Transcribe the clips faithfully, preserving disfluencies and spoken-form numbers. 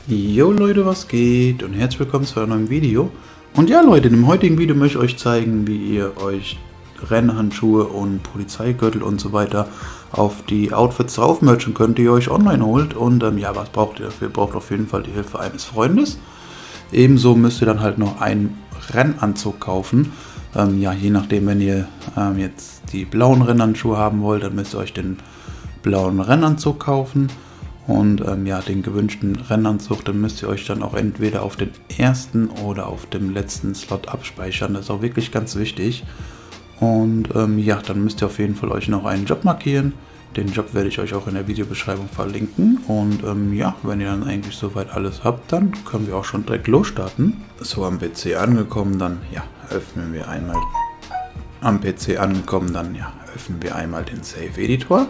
Jo Leute, was geht und herzlich willkommen zu einem neuen Video. Und ja Leute, in dem heutigen Video möchte ich euch zeigen, wie ihr euch Rennhandschuhe und Polizeigürtel und so weiter auf die Outfits drauf merchen könnt, die ihr euch online holt. Und ähm, ja, was braucht ihr dafür? Ihr braucht auf jeden Fall die Hilfe eines Freundes. Ebenso müsst ihr dann halt noch einen Rennanzug kaufen. Ähm, ja, je nachdem, wenn ihr ähm, jetzt die blauen Rennhandschuhe haben wollt, dann müsst ihr euch den blauen Rennanzug kaufen. Und ähm, ja, den gewünschten Rennanzug, dann müsst ihr euch dann auch entweder auf den ersten oder auf dem letzten Slot abspeichern. Das ist auch wirklich ganz wichtig. Und ähm, ja, dann müsst ihr auf jeden Fall euch noch einen Job markieren. Den Job werde ich euch auch in der Videobeschreibung verlinken. Und ähm, ja, wenn ihr dann eigentlich soweit alles habt, dann können wir auch schon direkt losstarten. So, am P C angekommen, dann ja, öffnen wir einmal. Am P C angekommen, dann ja, öffnen wir einmal den Save Editor.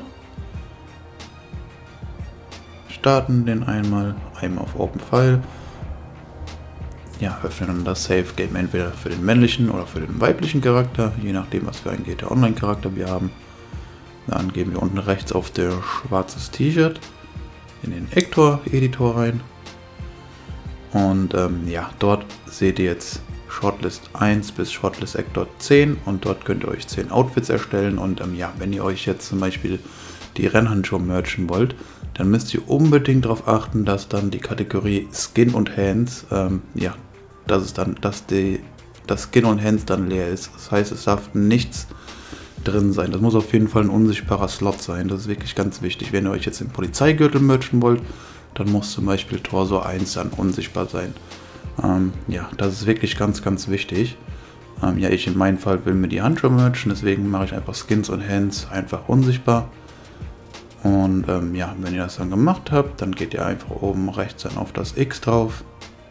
Starten den einmal, einmal auf Open File. Ja, öffnen dann das Save Game entweder für den männlichen oder für den weiblichen Charakter, je nachdem was für einen G T A Online Charakter wir haben. Dann gehen wir unten rechts auf der schwarzes T-Shirt in den Actor Editor rein. Und ähm, ja, dort seht ihr jetzt Shortlist eins bis Shortlist Actor zehn und dort könnt ihr euch zehn Outfits erstellen. Und ähm, ja, wenn ihr euch jetzt zum Beispiel die Rennhandschuhe merchen wollt, dann müsst ihr unbedingt darauf achten, dass dann die Kategorie Skin und Hands, ähm, ja, dass es dann, dass die, das Skin und Hands dann leer ist. Das heißt, es darf nichts drin sein. Das muss auf jeden Fall ein unsichtbarer Slot sein. Das ist wirklich ganz wichtig. Wenn ihr euch jetzt den Polizeigürtel merchen wollt, dann muss zum Beispiel Torso eins dann unsichtbar sein. Ähm, ja, das ist wirklich ganz, ganz wichtig. Ähm, ja, ich in meinem Fall will mir die Handschuhe merchen, deswegen mache ich einfach Skins und Hands einfach unsichtbar. Und ähm, ja, wenn ihr das dann gemacht habt, dann geht ihr einfach oben rechts dann auf das X drauf,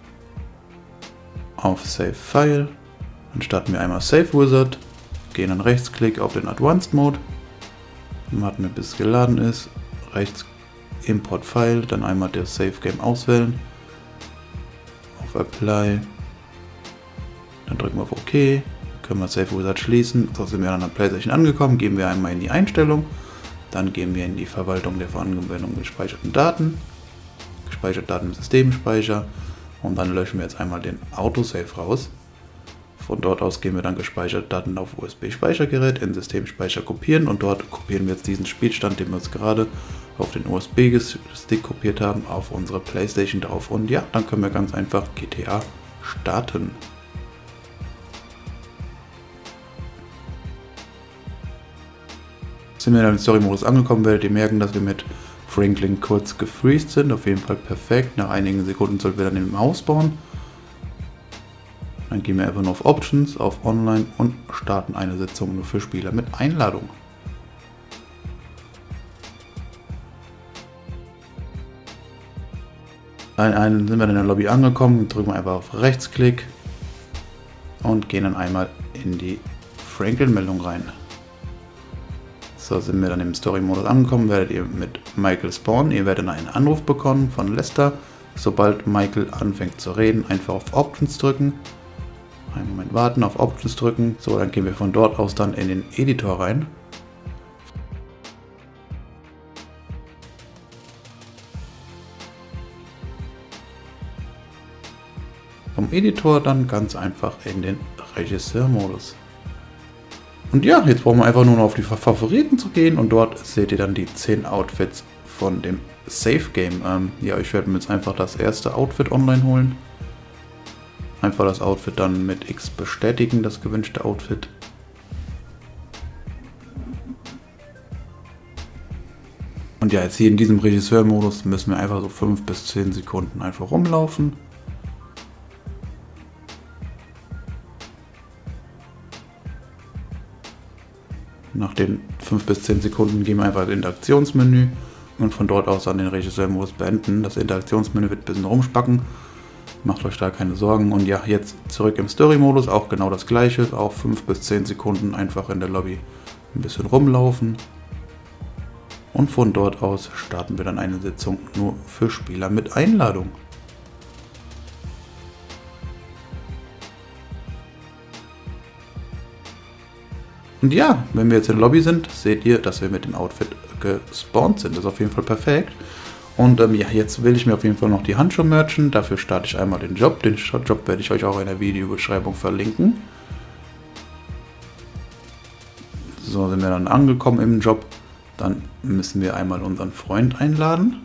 auf Save File, dann starten wir einmal Save Wizard, gehen dann Rechtsklick auf den Advanced Mode, dann warten wir bis es geladen ist, rechts Import File, dann einmal das Save Game auswählen, auf Apply, dann drücken wir auf OK, können wir Save Wizard schließen, so sind wir dann an der PlayStation angekommen, gehen wir einmal in die Einstellung. Dann gehen wir in die Verwaltung der vor Anwendung gespeicherten Daten, gespeicherte Daten im Systemspeicher und dann löschen wir jetzt einmal den Autosave raus. Von dort aus gehen wir dann gespeicherte Daten auf U S B-Speichergerät in Systemspeicher kopieren und dort kopieren wir jetzt diesen Spielstand, den wir uns gerade auf den U S B-Stick kopiert haben, auf unsere PlayStation drauf und ja, dann können wir ganz einfach G T A starten. Sind wir dann im Story-Modus angekommen, werdet ihr merken, dass wir mit Franklin kurz gefreezed sind. Auf jeden Fall perfekt. Nach einigen Sekunden sollten wir dann im Haus bauen. Dann gehen wir einfach nur auf Options, auf Online und starten eine Sitzung nur für Spieler mit Einladung. Dann sind wir in der Lobby angekommen, drücken wir einfach auf Rechtsklick und gehen dann einmal in die Franklin-Meldung rein. So, sind wir dann im Story-Modus angekommen, werdet ihr mit Michael spawnen. Ihr werdet einen Anruf bekommen von Lester. Sobald Michael anfängt zu reden, einfach auf Options drücken. Einen Moment warten, auf Options drücken. So, dann gehen wir von dort aus dann in den Editor rein. Vom Editor dann ganz einfach in den Regisseur-Modus. Und ja, jetzt brauchen wir einfach nur noch auf die Favoriten zu gehen und dort seht ihr dann die zehn Outfits von dem Safe Game. Ähm, ja, ich werde mir jetzt einfach das erste Outfit online holen. Einfach das Outfit dann mit X bestätigen, das gewünschte Outfit. Und ja, jetzt hier in diesem Regisseur-Modus müssen wir einfach so fünf bis zehn Sekunden einfach rumlaufen. Nach den fünf bis zehn Sekunden gehen wir einfach ins Interaktionsmenü und von dort aus dann den Regisseur-Modus beenden. Das Interaktionsmenü wird ein bisschen rumspacken, macht euch da keine Sorgen. Und ja, jetzt zurück im Story-Modus, auch genau das gleiche, auch fünf bis zehn Sekunden einfach in der Lobby ein bisschen rumlaufen. Und von dort aus starten wir dann eine Sitzung nur für Spieler mit Einladung. Und ja, wenn wir jetzt in der Lobby sind, seht ihr, dass wir mit dem Outfit gespawnt sind. Das ist auf jeden Fall perfekt. Und ähm, ja, jetzt will ich mir auf jeden Fall noch die Handschuhe merchen. Dafür starte ich einmal den Job. Den Job werde ich euch auch in der Videobeschreibung verlinken. So, sind wir dann angekommen im Job. Dann müssen wir einmal unseren Freund einladen.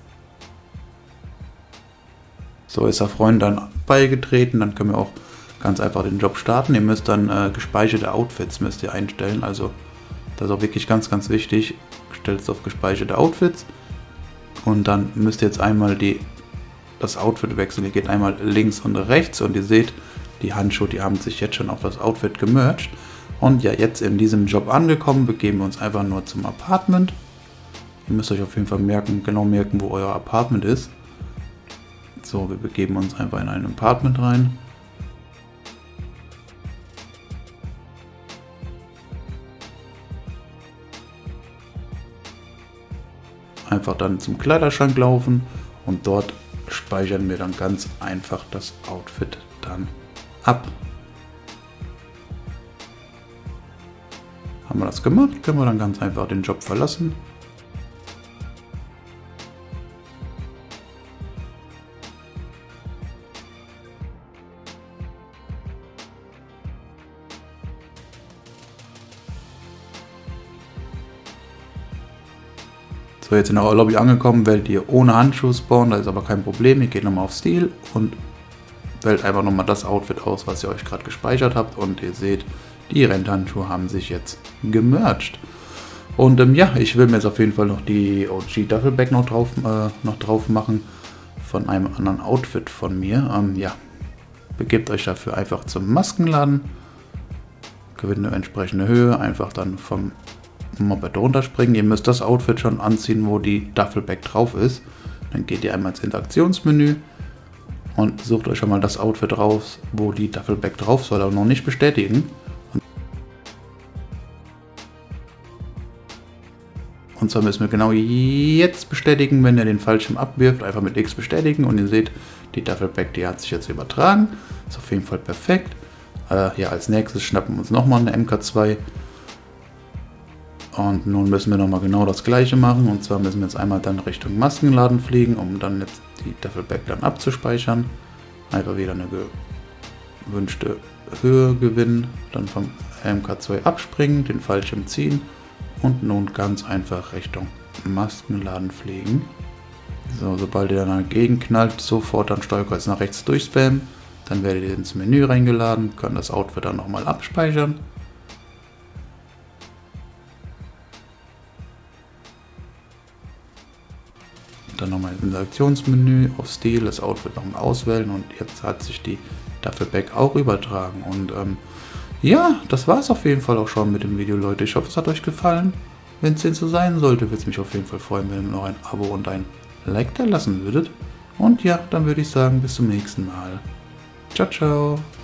So ist der Freund dann beigetreten. Dann können wir auch ganz einfach den Job starten. Ihr müsst dann äh, gespeicherte Outfits müsst ihr einstellen. Also das ist auch wirklich ganz, ganz wichtig. Stellt es auf gespeicherte Outfits. Und dann müsst ihr jetzt einmal die, das Outfit wechseln. Ihr geht einmal links und rechts und ihr seht, die Handschuhe, die haben sich jetzt schon auf das Outfit gemerged. Und ja, jetzt in diesem Job angekommen, begeben wir uns einfach nur zum Apartment. Ihr müsst euch auf jeden Fall merken, genau merken, wo euer Apartment ist. So, wir begeben uns einfach in ein Apartment rein. Einfach dann zum Kleiderschrank laufen und dort speichern wir dann ganz einfach das Outfit dann ab. Haben wir das gemacht, können wir dann ganz einfach den Job verlassen. So, jetzt in der Lobby angekommen, wählt ihr ohne Handschuhe spawnen, da ist aber kein Problem. Ihr geht nochmal auf Stil und wählt einfach nochmal das Outfit aus, was ihr euch gerade gespeichert habt. Und ihr seht, die Renthandschuhe haben sich jetzt gemerged. Und ähm, ja, ich will mir jetzt auf jeden Fall noch die O G Duffelbag noch drauf, äh, noch drauf machen von einem anderen Outfit von mir. Ähm, ja, begebt euch dafür einfach zum Maskenladen, gewinnt eine entsprechende Höhe, einfach dann vom Moped runterspringen. Ihr müsst das Outfit schon anziehen, wo die Duffelbag drauf ist. Dann geht ihr einmal ins Interaktionsmenü und sucht euch schon mal das Outfit raus, wo die Duffelbag drauf soll, aber noch nicht bestätigen. Und zwar müssen wir genau jetzt bestätigen, wenn ihr den Fallschirm abwirft, einfach mit X bestätigen und ihr seht, die Duffelbag, die hat sich jetzt übertragen. Ist auf jeden Fall perfekt. Äh, ja, als nächstes schnappen wir uns nochmal eine M K zwei. Und nun müssen wir nochmal genau das gleiche machen. Und zwar müssen wir jetzt einmal dann Richtung Maskenladen fliegen, um dann jetzt die Duffelbag dann abzuspeichern. Einfach wieder eine gewünschte Höhe gewinnen, dann vom M K zwei abspringen, den Fallschirm ziehen und nun ganz einfach Richtung Maskenladen fliegen. So, sobald ihr dann dagegen knallt, sofort dann Steuerkreuz nach rechts durchspammen. Dann werdet ihr ins Menü reingeladen, könnt das Outfit dann nochmal abspeichern. Dann nochmal ins Interaktionsmenü auf Stil, das Outfit nochmal auswählen und jetzt hat sich die Duffelbag auch übertragen. Und ähm, ja, das war es auf jeden Fall auch schon mit dem Video, Leute. Ich hoffe, es hat euch gefallen. Wenn es denn so sein sollte, würde es mich auf jeden Fall freuen, wenn ihr noch ein Abo und ein Like da lassen würdet. Und ja, dann würde ich sagen, bis zum nächsten Mal. Ciao, ciao.